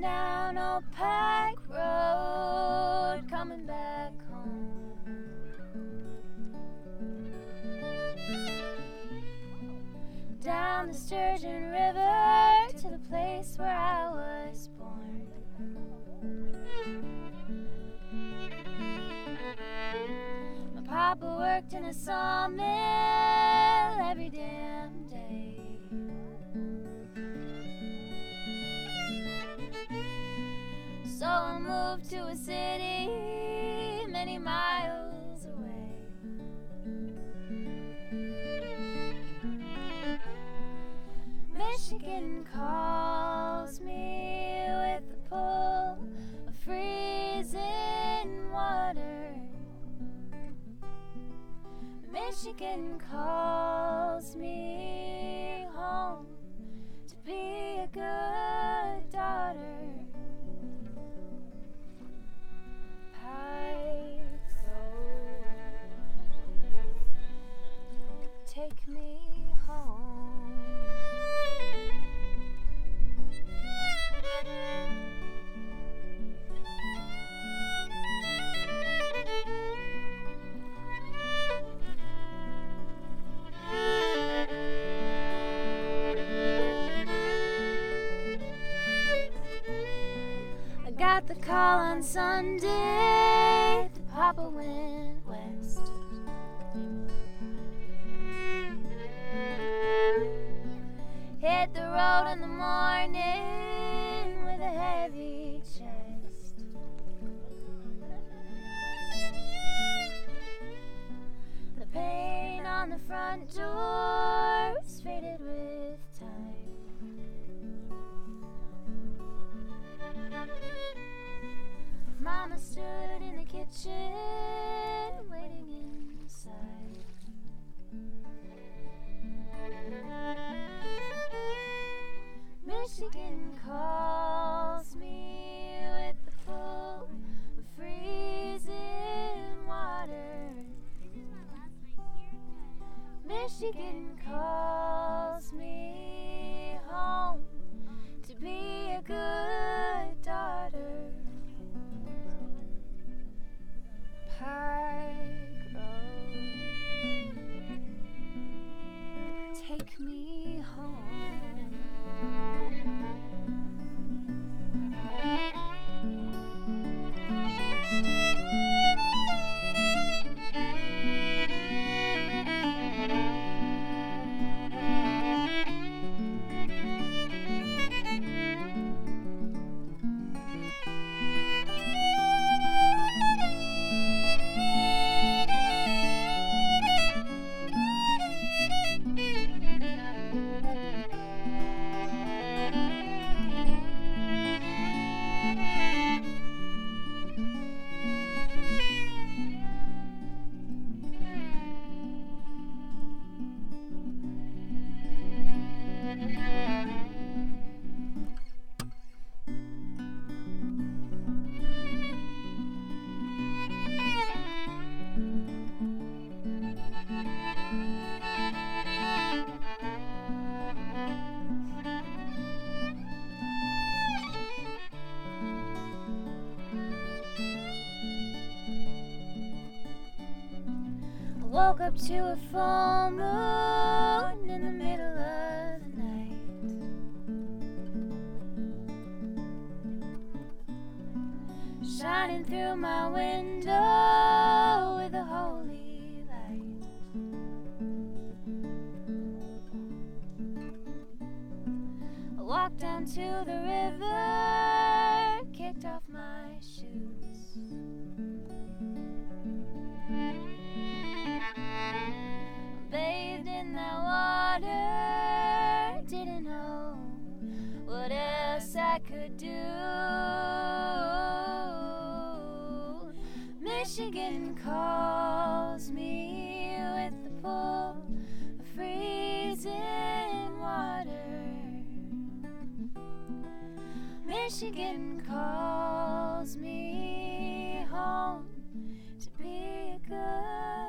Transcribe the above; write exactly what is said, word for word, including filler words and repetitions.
down old Pike Road, coming back home. Down the Sturgeon River to the place where I was born. My papa worked in a sawmill every damn day. So I moved to a city many miles away. Michigan calls me with the pull of freezing water. Michigan calls me home to be a good daughter. Pike Road, take me home. I got the call on Sunday that Papa went west. Hit the road in the morning with a heavy chest. The paint on the front door was faded with time. Mama stood in the kitchen waiting inside. Michigan calls me with the pull of freezing water. Michigan calls me home to be a good daughter. Pike Road, take me home. Woke up to a full moon in the middle of the night. Shining through my window with a holy light. I walked down to the river, kicked off my shoes. Bathed in that water, didn't know what else I could do. Michigan calls me with the pull of freezing water. Michigan calls me home to be a good